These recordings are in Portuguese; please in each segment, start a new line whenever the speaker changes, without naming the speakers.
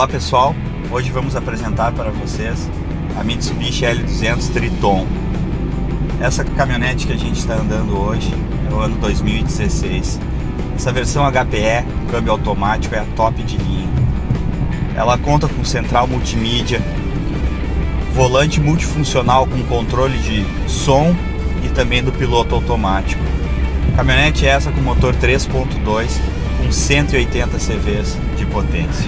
Olá pessoal, hoje vamos apresentar para vocês a Mitsubishi L200 Triton. Essa caminhonete que a gente está andando hoje é o ano 2016. Essa versão HPE, câmbio automático, é a top de linha. Ela conta com central multimídia, volante multifuncional com controle de som e também do piloto automático. A caminhonete é essa com motor 3.2 com 180 CVs de potência.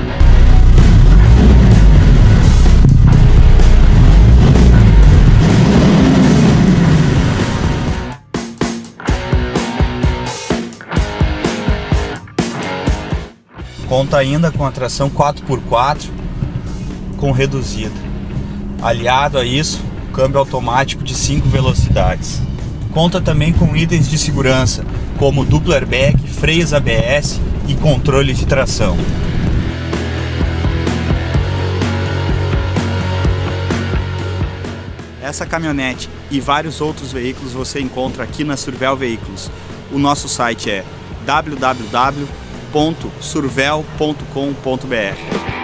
Conta ainda com a tração 4x4 com reduzida. Aliado a isso, câmbio automático de 5 velocidades. Conta também com itens de segurança, como duplo airbag, freios ABS e controle de tração. Essa caminhonete e vários outros veículos você encontra aqui na Survel Veículos. O nosso site é www.survel.com.br.